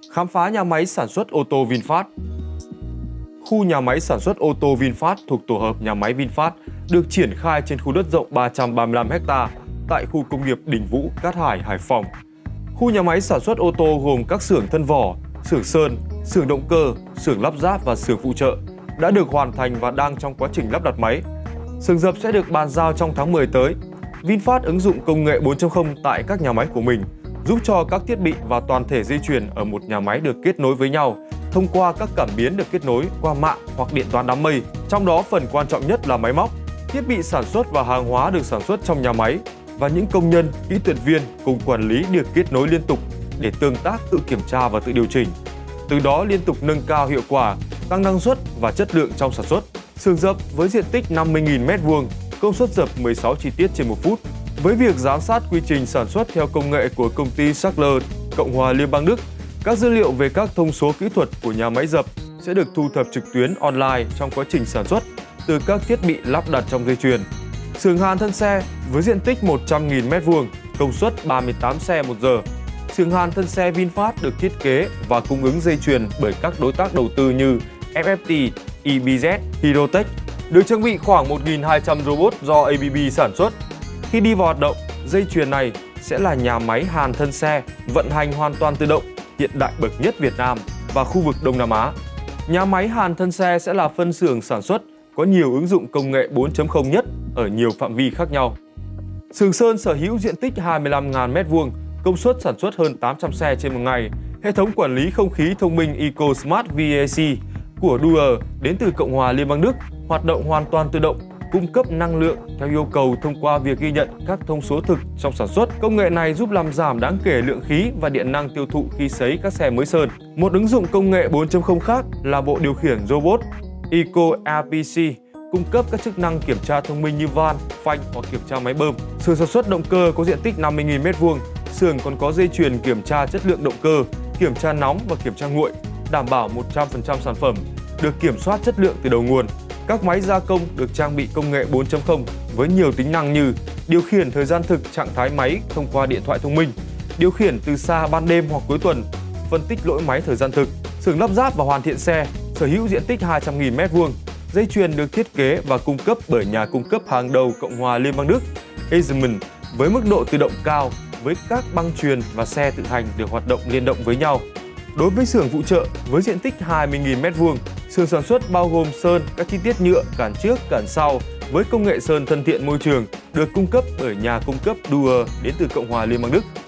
Khám phá nhà máy sản xuất ô tô VinFast. Khu nhà máy sản xuất ô tô VinFast thuộc tổ hợp nhà máy VinFast được triển khai trên khu đất rộng 335 ha tại khu công nghiệp Đình Vũ, Cát Hải, Hải Phòng. Khu nhà máy sản xuất ô tô gồm các xưởng thân vỏ, xưởng sơn, xưởng động cơ, xưởng lắp ráp và xưởng phụ trợ đã được hoàn thành và đang trong quá trình lắp đặt máy. Xưởng dập sẽ được bàn giao trong tháng 10 tới. VinFast ứng dụng công nghệ 4.0 tại các nhà máy của mình, giúp cho các thiết bị và toàn thể dây chuyền ở một nhà máy được kết nối với nhau thông qua các cảm biến được kết nối qua mạng hoặc điện toán đám mây. Trong đó phần quan trọng nhất là máy móc, thiết bị sản xuất và hàng hóa được sản xuất trong nhà máy và những công nhân, kỹ thuật viên cùng quản lý được kết nối liên tục để tương tác, tự kiểm tra và tự điều chỉnh. Từ đó liên tục nâng cao hiệu quả, tăng năng suất và chất lượng trong sản xuất. Xưởng dập với diện tích 50.000 m², công suất dập 16 chi tiết trên 1 phút. Với việc giám sát quy trình sản xuất theo công nghệ của công ty Schaeffler, Cộng hòa Liên bang Đức, các dữ liệu về các thông số kỹ thuật của nhà máy dập sẽ được thu thập trực tuyến online trong quá trình sản xuất từ các thiết bị lắp đặt trong dây chuyền. Xưởng hàn thân xe với diện tích 100.000 m², công suất 38 xe một giờ. Xưởng hàn thân xe VinFast được thiết kế và cung ứng dây chuyền bởi các đối tác đầu tư như FFT, EBZ, Hyrotech, được trang bị khoảng 1.200 robot do ABB sản xuất. Khi đi vào hoạt động, dây chuyền này sẽ là nhà máy hàn thân xe vận hành hoàn toàn tự động, hiện đại bậc nhất Việt Nam và khu vực Đông Nam Á. Nhà máy hàn thân xe sẽ là phân xưởng sản xuất có nhiều ứng dụng công nghệ 4.0 nhất ở nhiều phạm vi khác nhau. Xưởng sơn sở hữu diện tích 25.000 m², công suất sản xuất hơn 800 xe trên một ngày. Hệ thống quản lý không khí thông minh EcoSmart VAC của Dürr đến từ Cộng hòa Liên bang Đức hoạt động hoàn toàn tự động, cung cấp năng lượng theo yêu cầu thông qua việc ghi nhận các thông số thực trong sản xuất. Công nghệ này giúp làm giảm đáng kể lượng khí và điện năng tiêu thụ khi sấy các xe mới sơn. Một ứng dụng công nghệ 4.0 khác là bộ điều khiển robot EcoRPC, cung cấp các chức năng kiểm tra thông minh như van, phanh hoặc kiểm tra máy bơm. Xưởng sản xuất động cơ có diện tích 50.000 m², xưởng còn có dây chuyền kiểm tra chất lượng động cơ, kiểm tra nóng và kiểm tra nguội, đảm bảo 100% sản phẩm được kiểm soát chất lượng từ đầu nguồn. Các máy gia công được trang bị công nghệ 4.0 với nhiều tính năng như điều khiển thời gian thực trạng thái máy thông qua điện thoại thông minh, điều khiển từ xa ban đêm hoặc cuối tuần, phân tích lỗi máy thời gian thực. Xưởng lắp ráp và hoàn thiện xe sở hữu diện tích 200.000 m², dây chuyền được thiết kế và cung cấp bởi nhà cung cấp hàng đầu Cộng hòa Liên bang Đức, Eisenman, với mức độ tự động cao với các băng chuyền và xe tự hành được hoạt động liên động với nhau. Đối với xưởng phụ trợ với diện tích 20.000 m², xưởng sản xuất bao gồm sơn các chi tiết nhựa cản trước, cản sau với công nghệ sơn thân thiện môi trường được cung cấp bởi nhà cung cấp Dürr đến từ Cộng hòa Liên bang Đức.